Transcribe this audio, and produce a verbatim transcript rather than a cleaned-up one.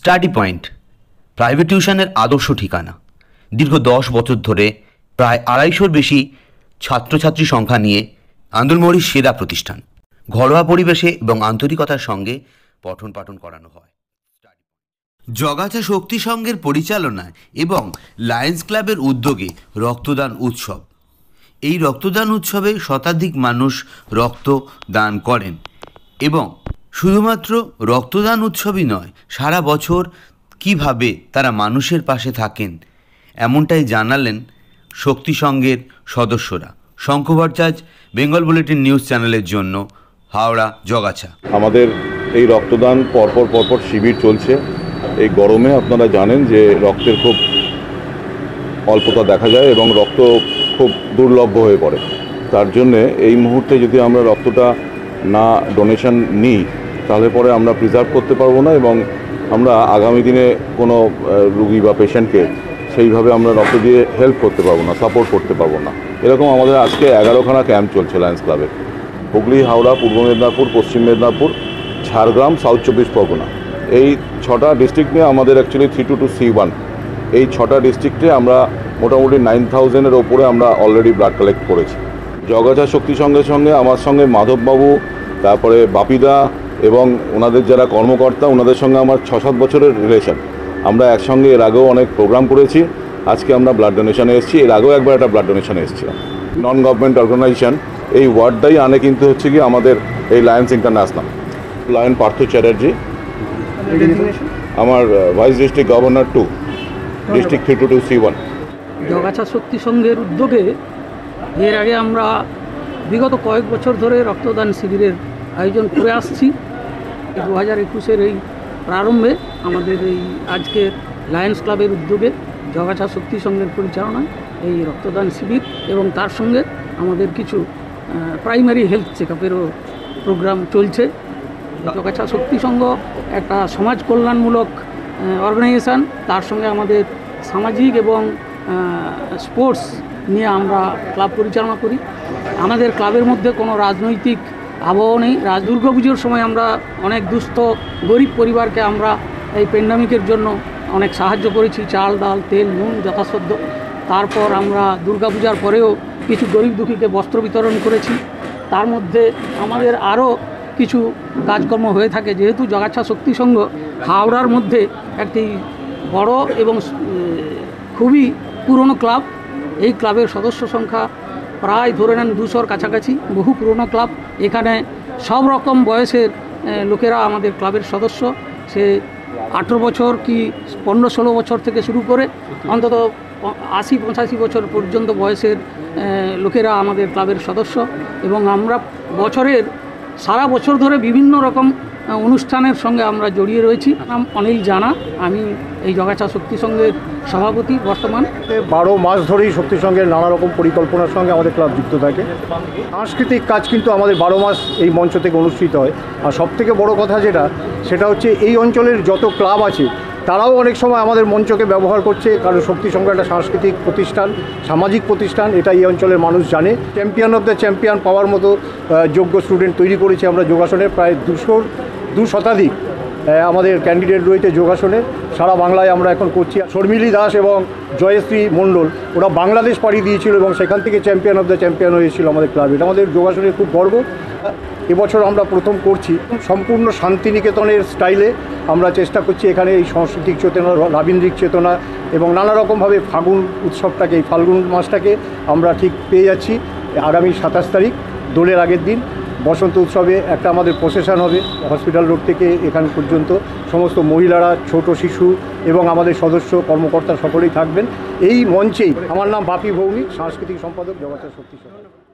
Study point private টিউশনের আদর্শ ঠিকানা। দীর্ঘ দশ বছর ধরে প্রায় আড়াইশোর বেশি ছাত্রছাত্রী সংখ্যা নিয়ে আন্দুলমোড়ির সেরা প্রতিষ্ঠান। ঘরোয়া পরিবেশে এবং আন্তরিকতার সঙ্গে পঠন পাঠন করানো হয়। জগাছা শক্তি সংঘের পরিচালনায় এবং লায়ন্স ক্লাবের উদ্যোগে রক্তদান উৎসব। এই রক্তদান উৎসবে শতাধিক মানুষ রক্ত দান করেন এবং শুধুমাত্র রক্তদান উৎসবই নয়, সারা বছর কিভাবে তারা মানুষের পাশে থাকেন এমনটাই জানালেন শক্তি সংঘের সদস্যরা। Shankha Bhattacharya, Bengal Bulletin News চ্যানেলের জন্য, হাওড়া, জগাছা। আমাদের এই রক্তদান পরপর পরপর শিবির চলছে। এই গরমে আপনারা জানেন যে রক্তের খুব অল্পতা দেখা যায় এবং রক্ত খুব দুর্লভ হয়ে পড়ে। তার জন্যে এই মুহূর্তে যদি আমরা রক্তটা না ডোনেশন নিই তাহলে পরে আমরা প্রিজার্ভ করতে পারবো না এবং আমরা আগামী দিনে কোনো রুগী বা পেশেন্টকে সেইভাবে আমরা রক্ত দিয়ে হেল্প করতে পারবো না, সাপোর্ট করতে পারবো না। এরকম আমাদের আজকে এগারোখানা ক্যাম্প চলছে লায়ন্স ক্লাবে। হুগলি, হাওড়া, পূর্ব মেদিনীপুর, পশ্চিম মেদিনীপুর, ঝাড়গ্রাম, সাউথ চব্বিশ পরগনা, এই ছটা ডিস্ট্রিক্ট নিয়ে আমাদের actually three two two C one এই ছটা ডিস্ট্রিক্টে আমরা মোটামুটি নাইন থাউজেন্ডের ওপরে আমরা অলরেডি ব্লাড কালেক্ট করেছি। জগাছা শক্তি সঙ্গে সঙ্গে আমার সঙ্গে মাধববাবু, তারপরে বাপিদা এবং ওনাদের যারা কর্মকর্তা, ওনাদের সঙ্গে আমার ছ সাত বছরের রিলেশন। আমরা একসঙ্গে এর আগেও অনেক প্রোগ্রাম করেছি। আজকে আমরা ব্লাড ডোনেশনে এসেছি, এর আগেও একবার একটা ব্লাড ডোনেশনে এসেছিলাম। নন গভর্নমেন্ট অর্গানাইজেশন এই ওয়ার্ডটাই আনে কিন্তু হচ্ছে কি আমাদের এই Lions International. Lion Partha Chatterjee, আমার vice district governor two, district three two two C one. Jagachha Shakti সংঘের উদ্যোগে এর আগে আমরা বিগত কয়েক বছর ধরে রক্তদান শিবিরের আয়োজন করে আসছি। দু হাজার একুশের এই প্রারম্ভে আমাদের এই আজকের লায়ন্স ক্লাবের উদ্যোগে জগাছা শক্তি সংঘের পরিচালনায় এই রক্তদান শিবির এবং তার সঙ্গে আমাদের কিছু প্রাইমারি হেলথ চেক আপেরও প্রোগ্রাম চলছে। জগাছা শক্তি সংঘ একটা সমাজ কল্যাণমূলক অর্গানাইজেশান, তার সঙ্গে আমাদের সামাজিক এবং স্পোর্টস নিয়ে আমরা ক্লাব পরিচালনা করি। আমাদের ক্লাবের মধ্যে কোনো রাজনৈতিক আবহ নেই। রাজ দুর্গা পুজোর সময় আমরা অনেক দুস্থ গরিব পরিবারকে আমরা এই প্যান্ডামিকের জন্য অনেক সাহায্য করেছি, চাল, ডাল, তেল, নুন যথাসাধ্য। তারপর আমরা দুর্গা পূজার পরেও কিছু গরিব দুঃখীকে বস্ত্র বিতরণ করেছি। তার মধ্যে আমাদের আরও কিছু কাজকর্ম হয়ে থাকে। যেহেতু জগাছা শক্তি সংঘ হাওড়ার মধ্যে একটি বড় এবং খুবই পুরনো ক্লাব, এই ক্লাবের সদস্য সংখ্যা প্রায় ধরে নেন দুশোর কাছাকাছি, বহু পুরনো ক্লাব। এখানে সব রকম বয়সের লোকেরা আমাদের ক্লাবের সদস্য। সে আঠেরো বছর কি পনেরো ষোলো বছর থেকে শুরু করে অন্তত আশি পঁচাশি বছর পর্যন্ত বয়সের লোকেরা আমাদের ক্লাবের সদস্য। এবং আমরা বছরের সারা বছর ধরে বিভিন্ন রকম অনুষ্ঠানের সঙ্গে আমরা জড়িয়ে রয়েছি। নাম অনিল জানা, আমি এই জগাছা শক্তি সংঘের সভাপতি বর্তমান। বারো মাস ধরেই শক্তি সংঘের নানা রকম পরিকল্পনার সঙ্গে আমাদের ক্লাব যুক্ত থাকে। সাংস্কৃতিক কাজ কিন্তু আমাদের বারো মাস এই মঞ্চ থেকে অনুষ্ঠিত হয়। আর সবথেকে বড় কথা যেটা, সেটা হচ্ছে এই অঞ্চলের যত ক্লাব আছে তারাও অনেক সময় আমাদের মঞ্চকে ব্যবহার করছে, কারণ শক্তি সংঘ একটা সাংস্কৃতিক প্রতিষ্ঠান, সামাজিক প্রতিষ্ঠান, এটা এই অঞ্চলের মানুষ জানে। চ্যাম্পিয়ন অফ দ্য চ্যাম্পিয়ন পাওয়ার মতো যোগ্য স্টুডেন্ট তৈরি করেছি আমরা যোগাসনের। প্রায় দুশোর দু শতাধিক আমাদের ক্যান্ডিডেট রয়েছে যোগাসনে। সারা বাংলায় আমরা এখন করছি। শর্মিলি দাস এবং জয়শ্রী মণ্ডল ওরা বাংলাদেশ পাড়ি দিয়েছিল এবং সেখান থেকে চ্যাম্পিয়ন অফ দ্য চ্যাম্পিয়ন হয়েছিল আমাদের ক্লাবে। এটা আমাদের যোগাসনের খুব গর্ব। এবছর আমরা প্রথম করছি সম্পূর্ণ শান্তিনিকেতনের স্টাইলে। আমরা চেষ্টা করছি এখানে এই সাংস্কৃতিক চেতনা, রাবীন্দ্রিক চেতনা এবং নানা রকমভাবে ফাগুন উৎসবটাকে, এই ফাল্গুন মাসটাকে আমরা ঠিক পেয়ে যাচ্ছি। আগামী সাতাশ তারিখ দোলের আগের দিন বসন্ত উৎসবে একটা আমাদের প্রসেশন হবে হসপিটাল রোড থেকে এখান পর্যন্ত। সমস্ত মহিলারা, ছোট শিশু এবং আমাদের সদস্য কর্মকর্তা সকলেই থাকবেন এই মঞ্চেই। আমার নাম বাপি ভৌমিক, সাংস্কৃতিক সম্পাদক জগাছা শক্তি সংঘ।